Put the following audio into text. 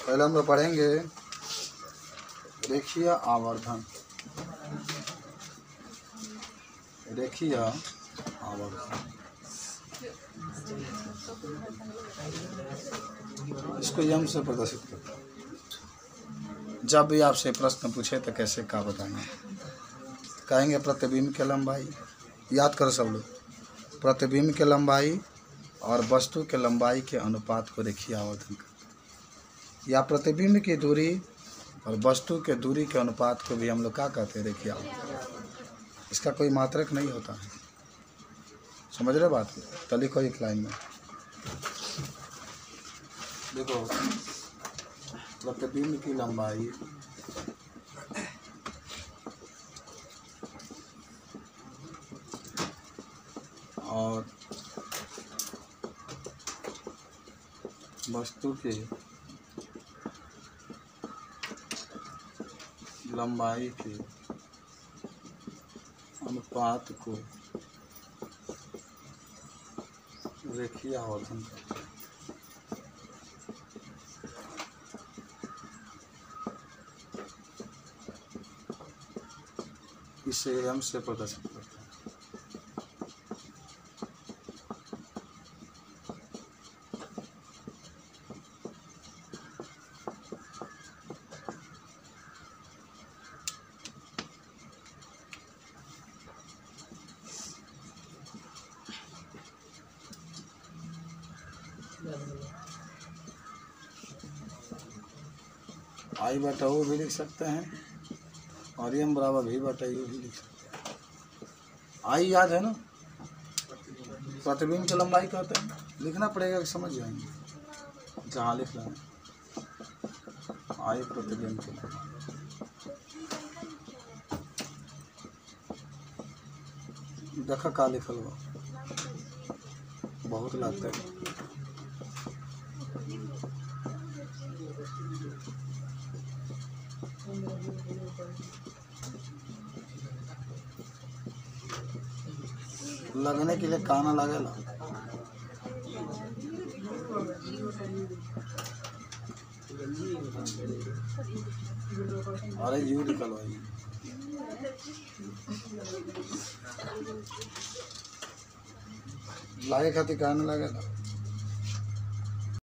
पहले हम लोग पढ़ेंगे रेखीय आवर्धन। रेखीय आवर्धन, इसको यम से प्रदर्शित करते हैं। जब भी आपसे प्रश्न पूछे तो कैसे का बताएंगे? कहेंगे प्रतिबिंब की लंबाई, याद करो सब लोग, प्रतिबिंब की लंबाई और वस्तु के लंबाई के अनुपात को रेखीय आवर्धन करते हैं। या प्रतिबिंब की दूरी और वस्तु के दूरी के अनुपात को भी हम लोग क्या कहते हैं? रेखीय आवर्धन। इसका कोई मात्रक नहीं होता है, समझ रहे बात को? तो लिखो एक लाइन में, देखो प्रतिबिंब की लंबाई और वस्तु के लंबाई के अनुपात को रेखीय आवर्धन करते हैं। इसे एम से प्रदर्शित करते हैं। आई बटा ओ भी लिख सकते हैं और एम बराबर भी बटा यू भी लिख सकते हैं। आई याद है ना, प्रतिबिंब की लंबाई कहते हैं, लिखना पड़ेगा कि समझ जाएंगे। जहाँ लिख लेना आई प्रतिबिंब की लंबाई, देखा का लिखल बा, बहुत लगता है। लगने के लिए काना लगेला, अरे यू निकल भाई, लागे खातिर काना लगेला।